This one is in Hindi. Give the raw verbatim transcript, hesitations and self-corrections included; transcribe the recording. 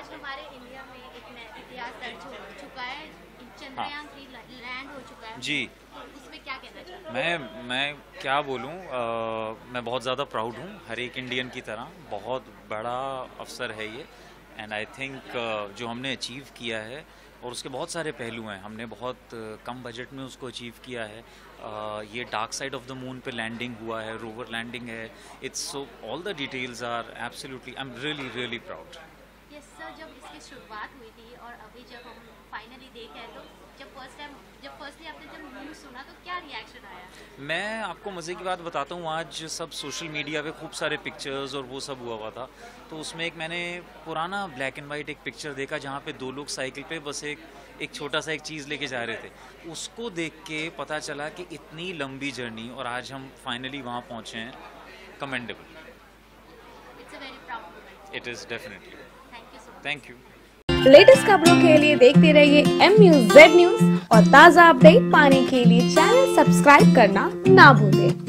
आज हमारे इंडिया में एक नया इतिहास दर्ज हो चुका है, चंद्रयान थ्री लैंड हो चुका है जी। तो उसमें क्या कहना चाहते हैं? मैं मैं क्या बोलूँ, मैं बहुत ज़्यादा प्राउड हूँ, हर एक इंडियन की तरह। बहुत बड़ा अवसर है ये, एंड आई थिंक जो हमने अचीव किया है, और उसके बहुत सारे पहलू हैं। हमने बहुत uh, कम बजट में उसको अचीव किया है। uh, ये dark side of the moon पे लैंडिंग हुआ है, रोवर लैंडिंग है। It's so all the details are absolutely, I am really really proud. Yes sir, जब इसकी शुरुआत हुई थी और अभी जब हम फाइनली देखे तो जब फर्स्ट टाइम जब फर्स्टली आपने जब न्यूज़ सुना तो क्या रिएक्शन आया? मैं आपको मज़े की बात बताता हूँ, आज सब सोशल मीडिया पे खूब सारे पिक्चर्स और वो सब हुआ हुआ था, तो उसमें एक मैंने पुराना ब्लैक एंड वाइट एक पिक्चर देखा जहाँ पे दो लोग साइकिल पे बस एक एक छोटा सा एक चीज़ लेके जा रहे थे। उसको देख के पता चला कि इतनी लंबी जर्नी, और आज हम फाइनली वहाँ पहुँचे हैं। Commendable. It's a very proud moment. It is definitely. Thank you so much. Thank you. Latest खबरों के लिए देखते रहिए एम न्यूज़ जेड न्यूज़ और ताज़ा अपडेट पाने के लिए चैनल सब्सक्राइब करना ना भूलें।